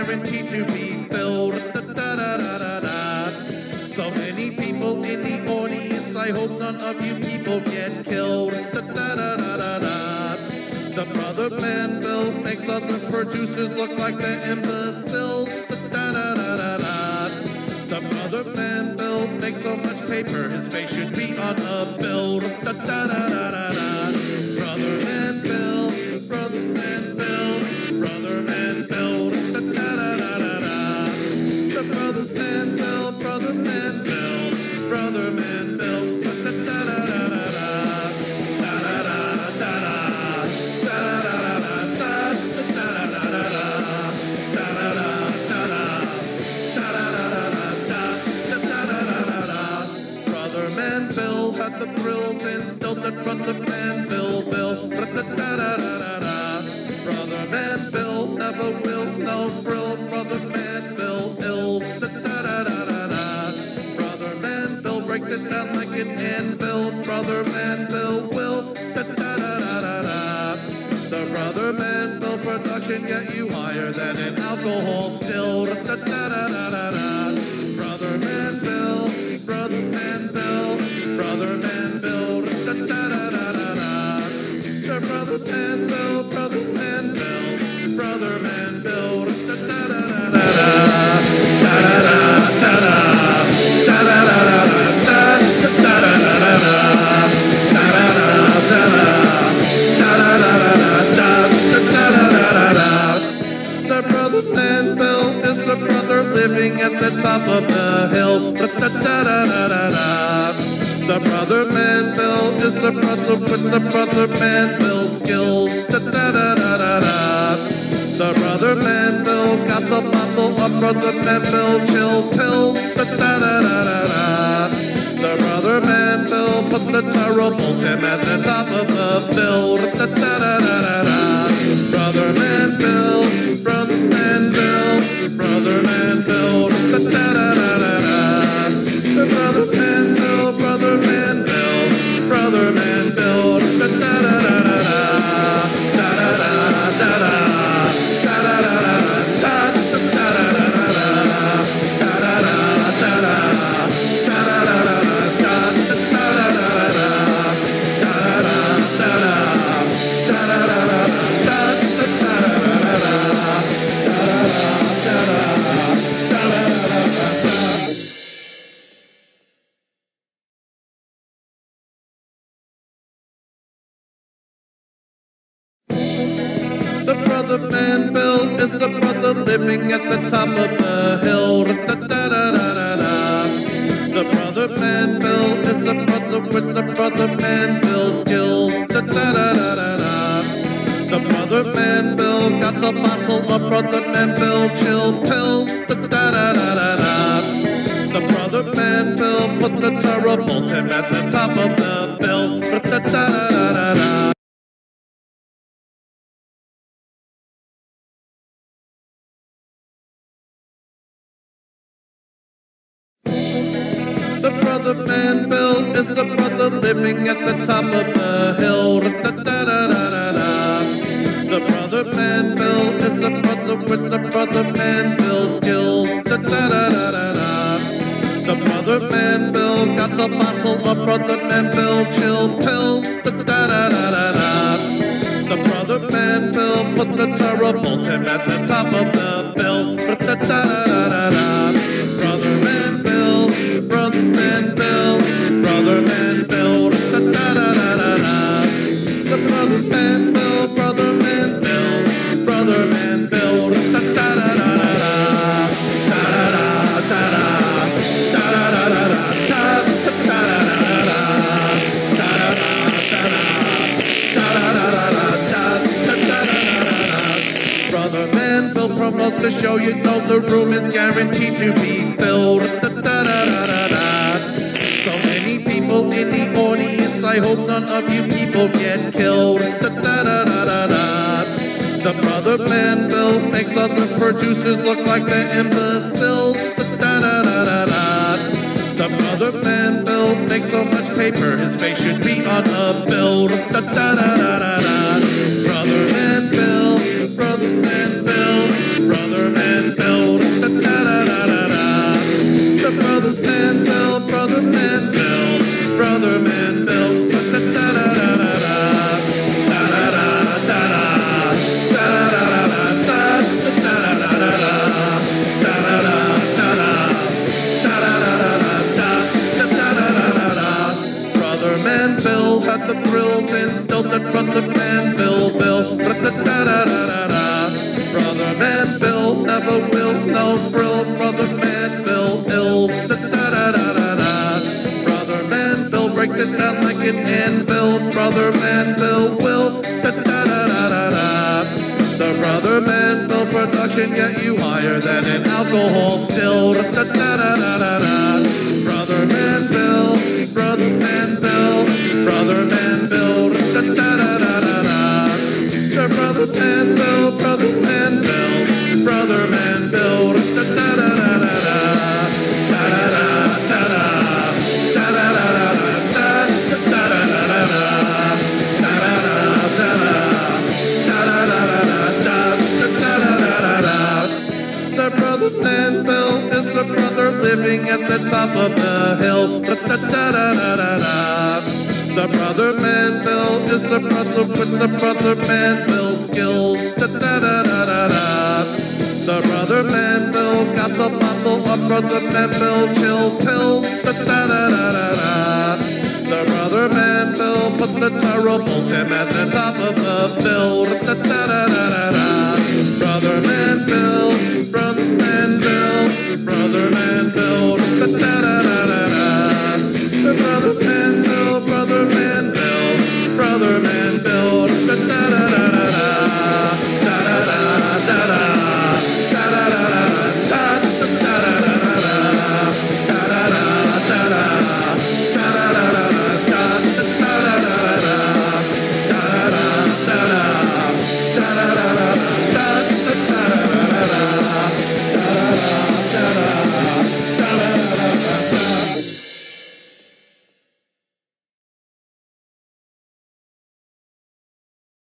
guaranteed to be filled. So many people in the audience, I hope none of you people get killed. The Brother Man Bill makes other producers look like they're imbeciles. The Brother Man Bill makes so much paper, his face should be on a bill. Brother Man Bill, Brother Man Bill, Brother Man Bill. The Brother Man Bill, Brother Man Bill, Brother Man Bill. Brother Man Bill had the thrills instilled that Brother Man Bill. Brother Man Bill never will, no frill. Brother Man Bill ill. Brother Man Bill breaks it down like an anvil. Brother Man Bill will. The Brother Man Bill production get you higher than an alcohol still. Brother Man Bill, Brother Man Bill, Brother Man Bill. The Brother Man Bill, Brother Man Bill, Brother Man Bill. The Brother Man Bill is the brother living at the top of the hill. The Brother Man Bill is the brother with the Brother Man Bill skills. The Brother Man Bill got the bottle of Brother Man Bill chill pills. The Brother Man Bill put the terrible Tim at the top of the bill. Brother Man Bill, Brother Man Bill, Brother Man Bill. The Brother Man Bill, Brother Man Bill, Brother Man Bill. The Brother Man Bill is the brother living at the top of the hill. The Brother Man Bill is the brother with the Brother Man Bill skills. The Brother Man Bill got the bottle of Brother Man Bill chill pills. The Brother Man Bill put the terrible Tim at the top of the bill. The Brother Man Bill is the brother living at the top of the hill. The Brother Man Bill is the brother with the Brother Man Bill skills. The Brother Man Bill got the bottle of Brother Man Bill chill pills. The Brother Man Bill put the terrible Tim at the top of the bill. Brother Man Bill, Brother Man Bill, Brother Man Bill. The Brother Man Bill, Brother Man Bill, Brother Man Bill. Brother Man Bill promotes the show, you know the room is guaranteed to be filled. So many people in the audience, I hope none of you people get killed. The Brother Man Bill makes other producers look like they're imbeciles. The Brother Man Bill makes so much paper, his face should be on a bill. Brother Man Bill, Brother Man Bill, Brother Man Bill. got the thrills instilled at Brother Manville. Da-da-da-da-da. Brother Manville never will no frill. Brother Manville ill. Da-da-da-da-da. Brother Manville breaks it down like an anvil. Brother Manville will. Da-da-da-da-da. The Brother Manville production get you higher than an alcohol still. Da-da-da-da-da. Brother Manville, Brother Manville, Brother Manville. Da-da-da-da-da. The Brother Manville, Brother Manville, Brother Manville. Da-da-da-da-da. Da-da-da-da-da. The Brother Manville is the brother living at the top of the hill. Da-da-da-da-da-da. The Brother Manville is the brother with the Brother Manville skills. Da-da-da-da-da-da. The Brother Manville got the bottle of Brother Manville chill pills.